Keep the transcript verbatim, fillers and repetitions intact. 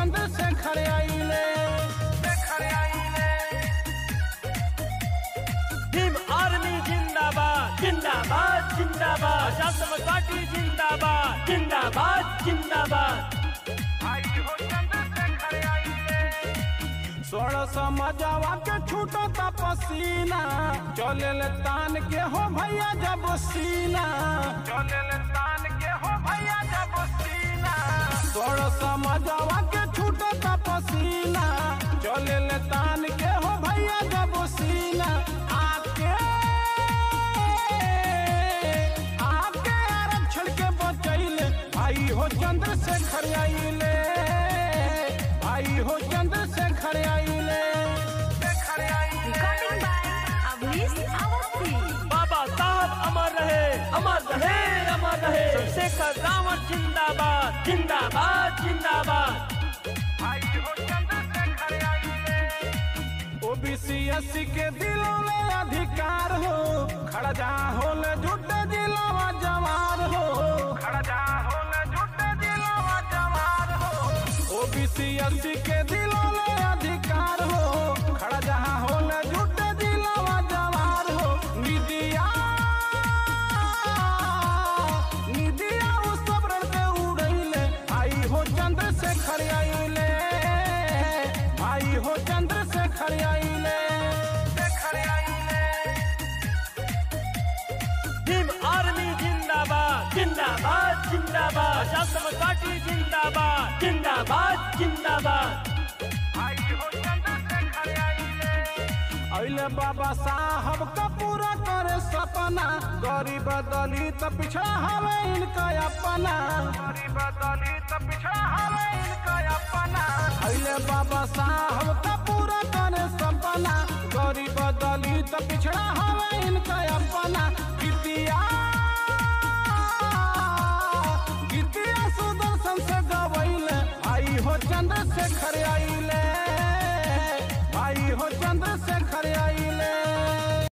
चंद्रशेखर आइले। भीम आर्मी जिंदाबाद जिंदाबाद जिंदाबाद, आजाद समाज पार्टी जिंदाबाद जिंदाबाद जिंदाबाद। सोलह समझवा के छूटता पसीना, चले ले तान के हो भैया जब सीना, चले ले तान के हो भैया जब सीना। सोलह समझवा के छूटता पसीना, चले ले तान के हो भैया जब सीना। आके आके आरक्षण के बचैले, भाई हो चंद्रशेखर आइले, भाई हो चंद्रशेखर आइले। बाबा साहब अमर रहे अमर रहे अमर रहे, चंद्रशेखर रावण जिंदाबाद जिंदाबाद जिंदाबाद। ओबीसी एससी के दिलों में अधिकार हो, खड़ा जा होले जुटे दिलवा जवार हो, खड़ा जा होले जुटे दिलवा जवार हो। ओबीसी एससी के दिलों में अधिकार हो, खड़ा जा होले जुटे दिलवा जवार हो। निदिया निदिया उस सबरन पे उड़ैले, भाई हो चंद्रशेखर आइले, भाई हो चंद्रशेखर आइले। भीम आर्मी जिंदाबाद जिंदाबाद जिंदाबाद, आजाद समाज पार्टी जिंदाबाद जिंदाबाद जिंदाबाद। अइले बाबा साहब का पूरा करे सपना, गरीब दलित पिछड़ा हवे इनका अपना, गरीब दलित पिछड़ा हवे इनका अपना। अइले बाबा साहब का पूरा करे सपना, गरीब दलित पिछड़ा हवे इनका अपना। गीतिया गीतिया सुदर्शन से गवैले, भाई हो चंद्रशेखर आइले, भाई हो चंद्रशेखर आइले।